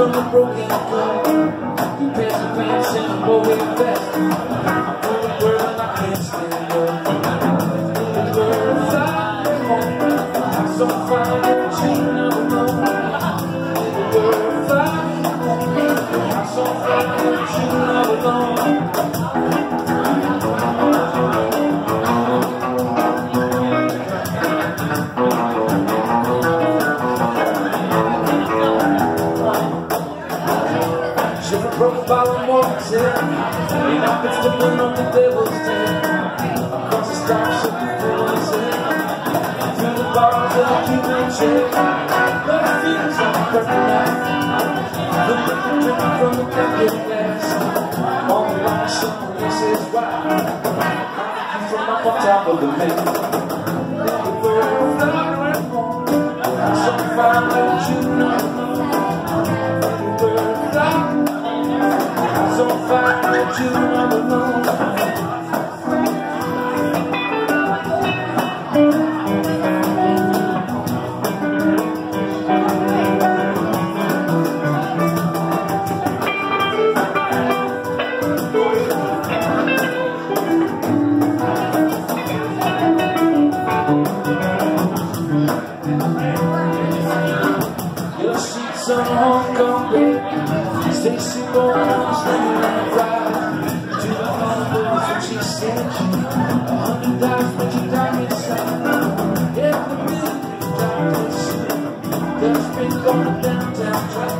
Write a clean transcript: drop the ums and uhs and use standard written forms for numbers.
from a broken car. You pass the pants and I'm over your vest. I'm from a world and I can't stand up. The world fly home. I'm so fine that you never know. The world fly home. I'm so fine that you never know. Broke by one more tip, and I've been slipping on the devil's tip. Across the stars of the poison, through the bars of the Cuban chick. The feelings of the perfect night, the liquor dripping from the broken glass. All the lights shine, this is why I'm from up on top of the lake. The world flying home, I'm so fine that you know. The world flying, so fine that you never know. Your sheets on Hong Kong bed, Stacy Boy, I'm standing on the ride. To the humble, so she said, $100 when you die inside. Every minute you die this, there's been going downtown.